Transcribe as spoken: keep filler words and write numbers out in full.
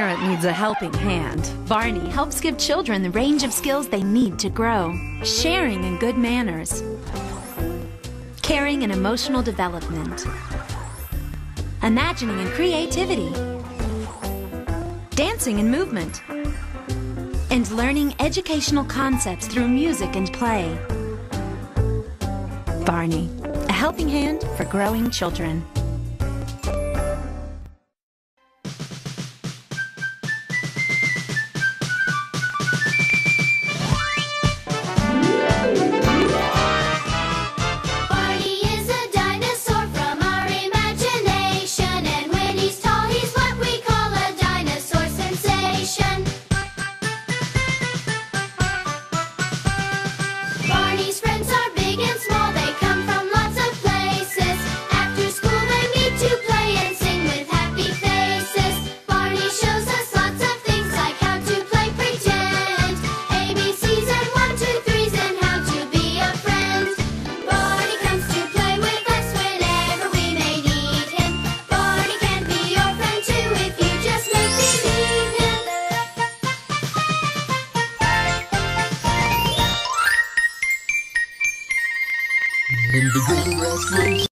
parent needs a helping hand, Barney helps give children the range of skills they need to grow. Sharing and good manners. Caring and emotional development. Imagining and creativity. Dancing and movement. And learning educational concepts through music and play. Barney, a helping hand for growing children. In the grass grows